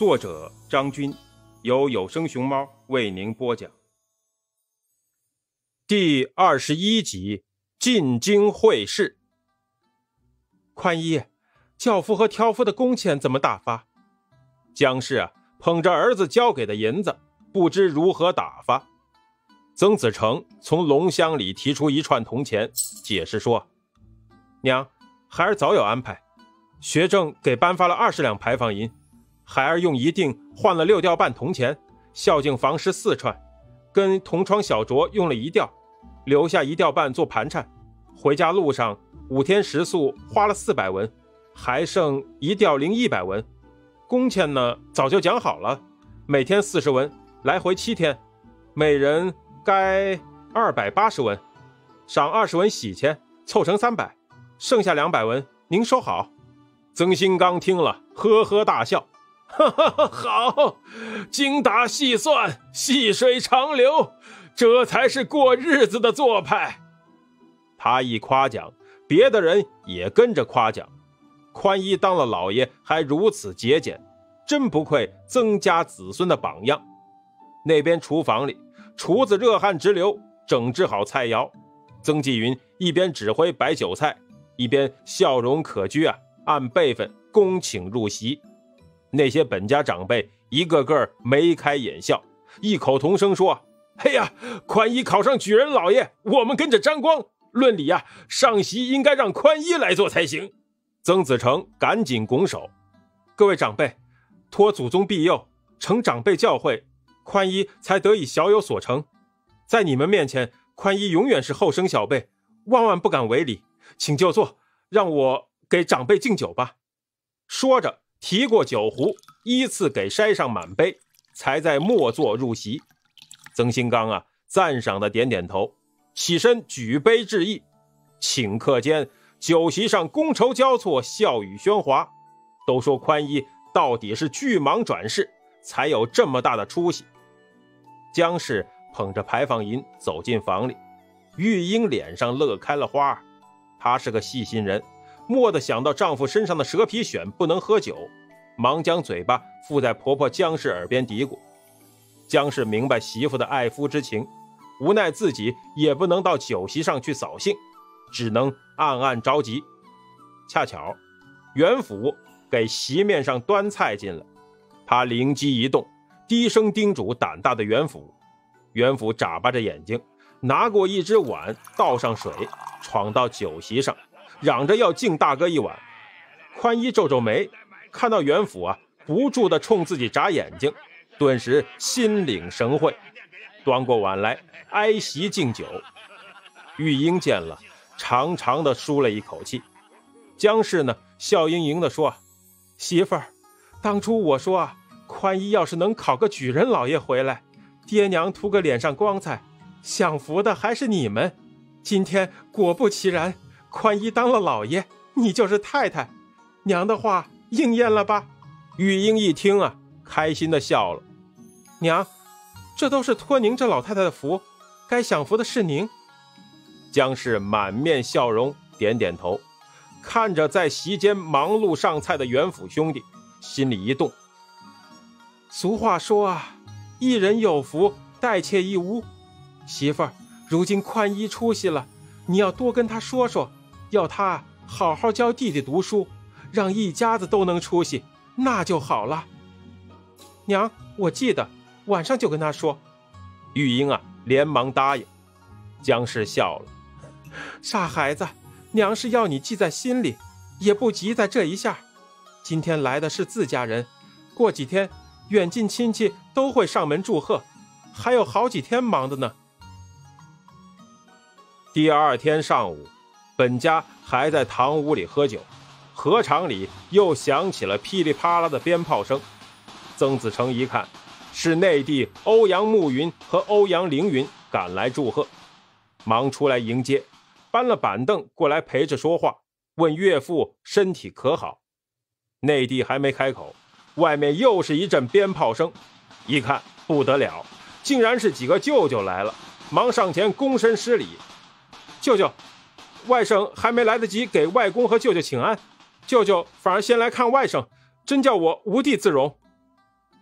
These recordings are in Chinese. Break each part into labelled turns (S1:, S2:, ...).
S1: 作者张军，由有声熊猫为您播讲。第21集，进京会试。宽一，轿夫和挑夫的工钱怎么打发？姜氏捧着儿子交给的银子，不知如何打发。曾子成从龙箱里提出一串铜钱，解释说：娘，孩儿早有安排，学政给颁发了20两牌坊银，孩儿用一锭换了6吊半铜钱，孝敬房师4串，跟铜窗小酌用了1吊，留下1吊半做盘缠。回家路上5天食宿花了400文，还剩1吊零100文。工钱呢早就讲好了，每天40文，来回7天，每人该280文，赏20文喜钱，凑成300，剩下200文，您收好。曾新刚听了，呵呵大笑，哈哈，好，精打细算，细水长流，这才是过日子的做派。他一夸奖，别的人也跟着夸奖。宽一当了老爷还如此节俭，真不愧曾家子孙的榜样。那边厨房里，厨子热汗直流，整治好菜肴。曾纪云一边指挥摆酒菜，一边笑容可掬按辈分恭请入席。那些本家长辈一个个眉开眼笑，异口同声说：嘿呀，宽一考上举人老爷，我们跟着沾光，论理上席应该让宽一来做才行。曾子成赶紧拱手：各位长辈，托祖宗庇佑，承长辈教诲，宽一才得以小有所成。在你们面前，宽一永远是后生小辈，万万不敢违礼，请就坐，让我给长辈敬酒吧。说着提过酒壶，依次给筛上满杯，才在末座入席。曾新刚赞赏的点点头，起身举杯致意。顷刻间，酒席上觥筹交错，笑语喧哗。都说宽一到底是巨蟒转世，才有这么大的出息。姜氏捧着牌坊银走进房里，玉英脸上乐开了花。她是个细心人，蓦地想到丈夫身上的蛇皮癣不能喝酒，忙将嘴巴附在婆婆姜氏耳边嘀咕。姜氏明白媳妇的爱夫之情，无奈自己也不能到酒席上去扫兴，只能暗暗着急。恰巧袁府给席面上端菜进来，他灵机一动，低声叮嘱胆大的袁府。袁府眨巴着眼睛，拿过一只碗，倒上水，闯到酒席上，嚷着要敬大哥一碗。宽一皱皱眉，看到袁府不住地冲自己眨眼睛，顿时心领神会，端过碗来挨席敬酒。玉英见了，长长的舒了一口气。姜氏呢，笑盈盈地说：媳妇儿，当初我说宽一要是能考个举人老爷回来，爹娘图个脸上光彩，享福的还是你们。今天果不其然，宽一当了老爷，你就是太太，娘的话应验了吧？玉英一听开心的笑了。娘，这都是托您这老太太的福，该享福的是您。姜氏满面笑容，点点头，看着在席间忙碌上菜的袁府兄弟，心里一动。俗话说一人有福，待妾一屋。媳妇儿，如今宽一出息了，你要多跟他说说，要他好好教弟弟读书，让一家子都能出息，那就好了。娘，我记得，晚上就跟他说。玉英连忙答应。姜氏笑了：傻孩子，娘是要你记在心里，也不急在这一下。今天来的是自家人，过几天远近亲戚都会上门祝贺，还有好几天忙的呢。第2天上午，本家还在堂屋里喝酒，河场里又响起了噼里啪啦的鞭炮声。曾子成一看，是内地欧阳慕云和欧阳凌云赶来祝贺，忙出来迎接，搬了板凳过来陪着说话，问岳父身体可好。内地还没开口，外面又是一阵鞭炮声，一看不得了，竟然是几个舅舅来了，忙上前躬身施礼。舅舅，外甥还没来得及给外公和舅舅请安，舅舅反而先来看外甥，真叫我无地自容。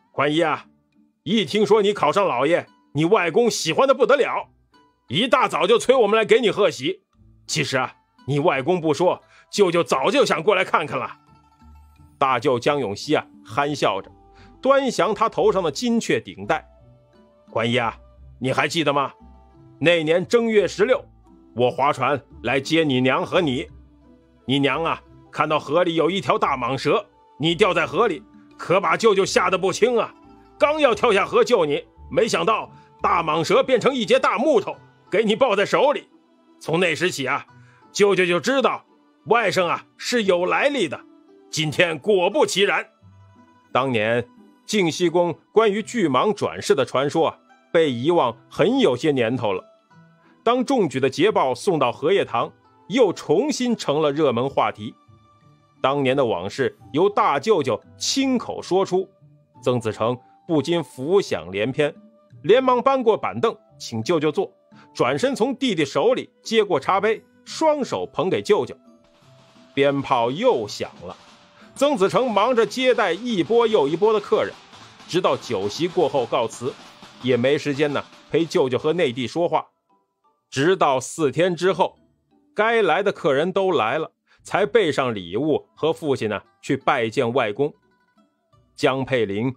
S1: 宽一啊，一听说你考上老爷，你外公喜欢的不得了，一大早就催我们来给你贺喜。其实啊，你外公不说，舅舅早就想过来看看了。大舅江永熙啊，憨笑着端详他头上的金雀顶戴。宽一啊，你还记得吗？那年正月16，我划船来接你娘和你。你娘啊，看到河里有一条大蟒蛇，你掉在河里，可把舅舅吓得不轻啊。刚要跳下河救你，没想到大蟒蛇变成一截大木头，给你抱在手里。从那时起啊，舅舅就知道外甥啊是有来历的。今天果不其然。当年晋西宫关于巨蟒转世的传说啊，被遗忘很有些年头了。当中举的捷报送到荷叶堂，又重新成了热门话题。当年的往事由大舅舅亲口说出，曾子成不禁浮想联翩，连忙搬过板凳请舅舅坐，转身从弟弟手里接过茶杯，双手捧给舅舅。鞭炮又响了，曾子成忙着接待一波又一波的客人，直到酒席过后告辞，也没时间呢陪舅舅和内弟说话。直到4天之后，该来的客人都来了，才备上礼物和父亲呢去拜见外公。江佩林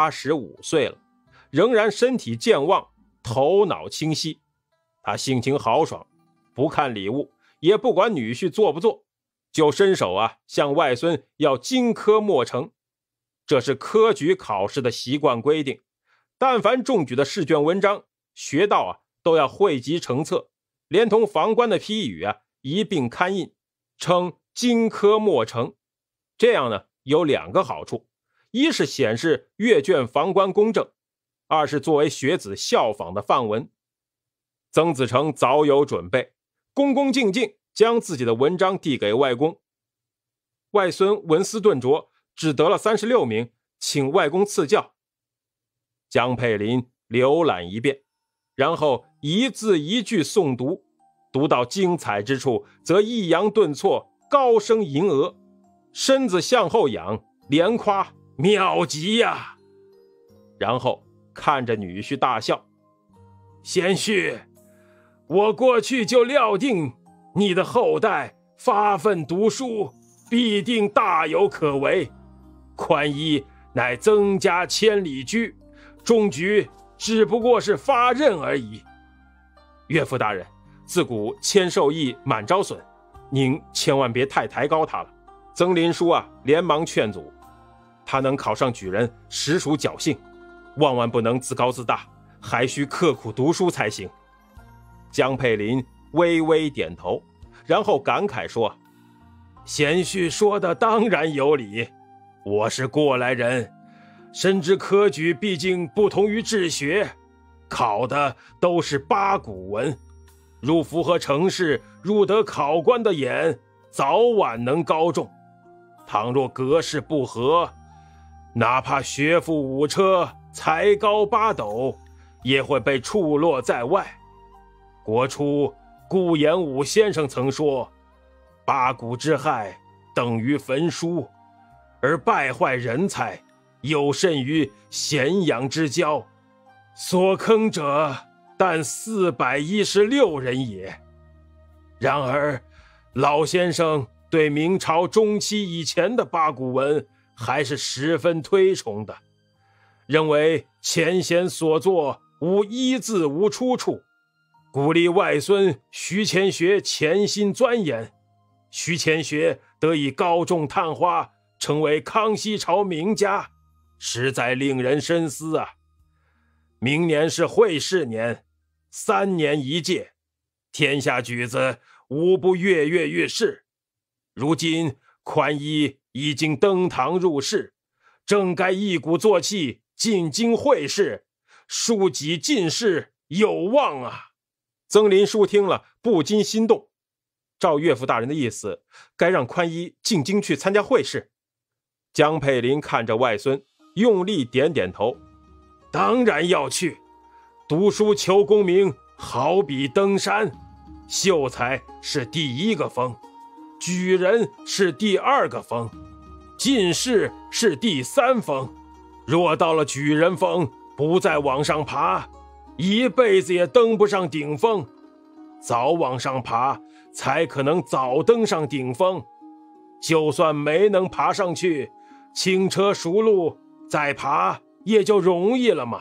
S1: 85岁了，仍然身体健忘，头脑清晰。他心情豪爽，不看礼物，也不管女婿做不做，就伸手啊向外孙要金科墨成。这是科举考试的习惯规定，但凡中举的试卷文章学到啊都要汇集成册，连同房官的批语啊一并刊印，称金科墨成。这样呢有2个好处，一是显示阅卷房官公正，二是作为学子效仿的范文。曾子成早有准备，恭恭敬敬将自己的文章递给外公。外孙文思顿拙，只得了36名，请外公赐教。江佩林浏览一遍，然后一字一句诵读，读到精彩之处则抑扬顿挫，高声吟额，身子向后仰，连夸妙极呀。然后看着女婿大笑，贤婿，我过去就料定你的后代发奋读书，必定大有可为。宽一乃增加千里驹，中举只不过是发轫而已。岳父大人，自古谦受益，满招损，您千万别太抬高他了。曾林叔啊连忙劝阻，他能考上举人实属侥幸，万万不能自高自大，还需刻苦读书才行。江佩林微微点头，然后感慨说，贤婿说的当然有理，我是过来人，深知科举毕竟不同于治学，考的都是八股文，如符合程式，入得考官的眼，早晚能高中。倘若格式不合，哪怕学富五车，才高八斗，也会被触落在外。国初顾炎武先生曾说，八股之害等于焚书，而败坏人才有甚于咸阳之交，所坑者但416人也。然而老先生对明朝中期以前的八股文还是十分推崇的，认为前贤所作无一字无出处，鼓励外孙徐乾学潜心钻研，徐乾学得以高中探花，成为康熙朝名家，实在令人深思啊。明年是会试年，3年一届，天下举子无不跃跃欲试。如今宽一已经登堂入室，正该一鼓作气进京会试，庶几进士有望啊。曾林叔听了不禁心动，照岳父大人的意思，该让宽一进京去参加会试。江佩林看着外孙，用力点点头，当然要去。读书求功名好比登山，秀才是第1个峰，举人是第2个峰，进士是第3峰， 若到了举人峰不再往上爬，一辈子也登不上顶峰，早往上爬才可能早登上顶峰，就算没能爬上去，轻车熟路再爬也就容易了嘛。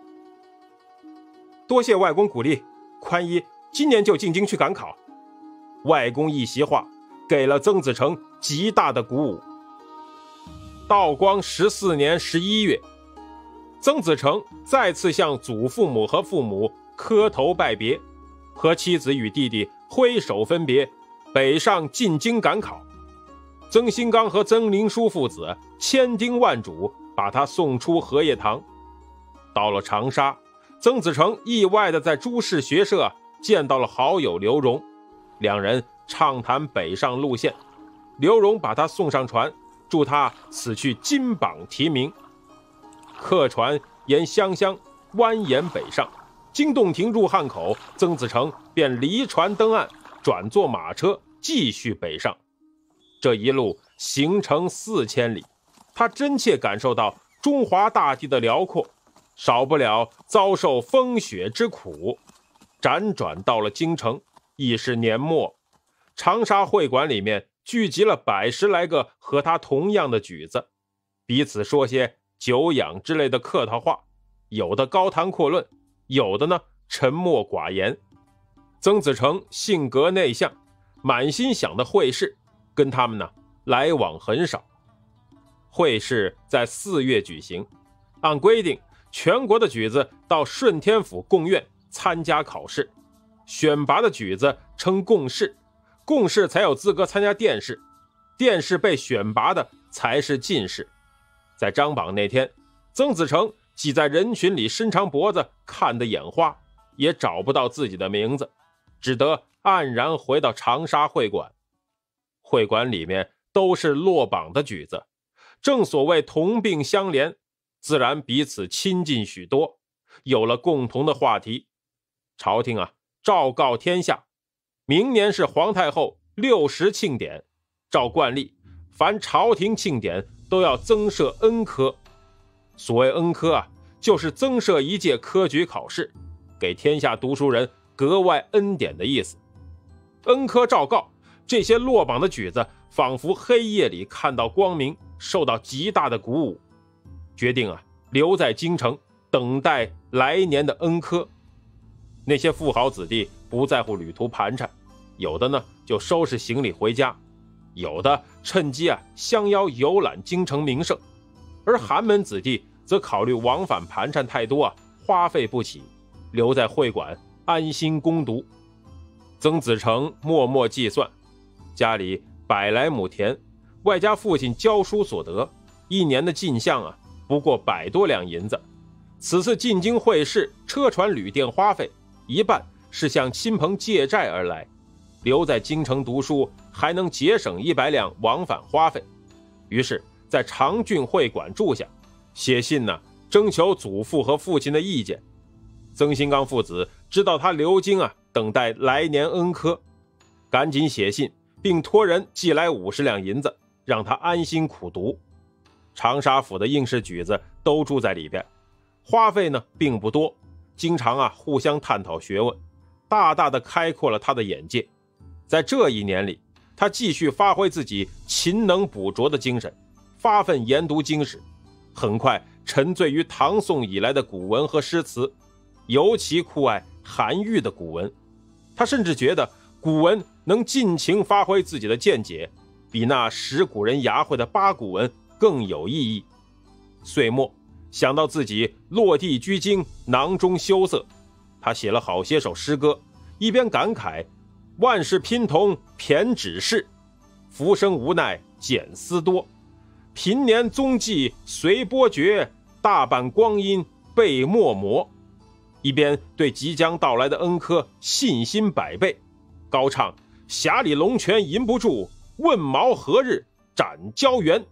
S1: 多谢外公鼓励，宽一今年就进京去赶考。外公一席话给了曾子成极大的鼓舞。道光14年11月，曾子成再次向祖父母和父母磕头拜别，和妻子与弟弟挥手分别，北上进京赶考。曾新刚和曾灵书父子千叮万嘱，把他送出荷叶塘。到了长沙，曾子成意外地在朱氏学社见到了好友刘荣，两人畅谈北上路线。刘荣把他送上船，祝他此去金榜题名。客船沿湘乡蜿蜒北上，经洞庭入汉口，曾子成便离船登岸，转坐马车继续北上。这一路行程4000里，他真切感受到中华大地的辽阔，少不了遭受风雪之苦。辗转到了京城，已是年末。长沙会馆里面聚集了110来个和他同样的举子，彼此说些久仰之类的客套话，有的高谈阔论，有的呢沉默寡言。曾子成性格内向，满心想的会试，跟他们呢来往很少。会试在4月举行，按规定全国的举子到顺天府贡院参加考试，选拔的举子称贡士，贡士才有资格参加殿试，殿试被选拔的才是进士。在张榜那天，曾子成挤在人群里伸长脖子，看得眼花，也找不到自己的名字，只得黯然回到长沙会馆。会馆里面都是落榜的举子，正所谓同病相怜，自然彼此亲近许多，有了共同的话题。朝廷昭告天下，明年是皇太后60庆典，照惯例，凡朝廷庆典都要增设恩科。所谓恩科就是增设一届科举考试，给天下读书人格外恩典的意思。恩科昭告，这些落榜的举子仿佛黑夜里看到光明，受到极大的鼓舞，决定留在京城等待来年的恩科。那些富豪子弟不在乎旅途盘缠，有的呢就收拾行李回家，有的趁机相邀游览京城名胜，而寒门子弟则考虑往返盘缠太多花费不起，留在会馆安心攻读。曾子成默默计算，家里100来亩田，外加父亲教书所得，一年的进项不过100多两银子。此次进京会试，车船旅店花费一半是向亲朋借债而来，留在京城读书还能节省100两往返花费。于是在长郡会馆住下，写信征求祖父和父亲的意见。曾新刚父子知道他留京等待来年恩科，赶紧写信并托人寄来50两银子，让他安心苦读。长沙府的应试举子都住在里边，花费并不多，经常互相探讨学问，大大的开阔了他的眼界。在这一年里，他继续发挥自己勤能补拙的精神，发奋研读经史，很快沉醉于唐宋以来的古文和诗词，尤其酷爱韩愈的古文。他甚至觉得古文能尽情发挥自己的见解，比那使古人牙慧的八股文更有意义。岁末想到自己落地居京，囊中羞涩，他写了好些首诗歌，一边感慨万事拼同骈指示，浮生无奈简思多，贫年踪迹随波绝，大半光阴被墨磨，一边对即将到来的恩科信心100倍，高唱匣里龙泉吟不住，问毛何日斩蛟猿。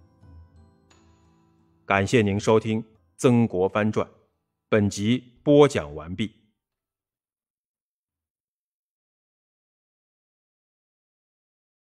S1: 感谢您收听《曾国藩传》，本集播讲完毕。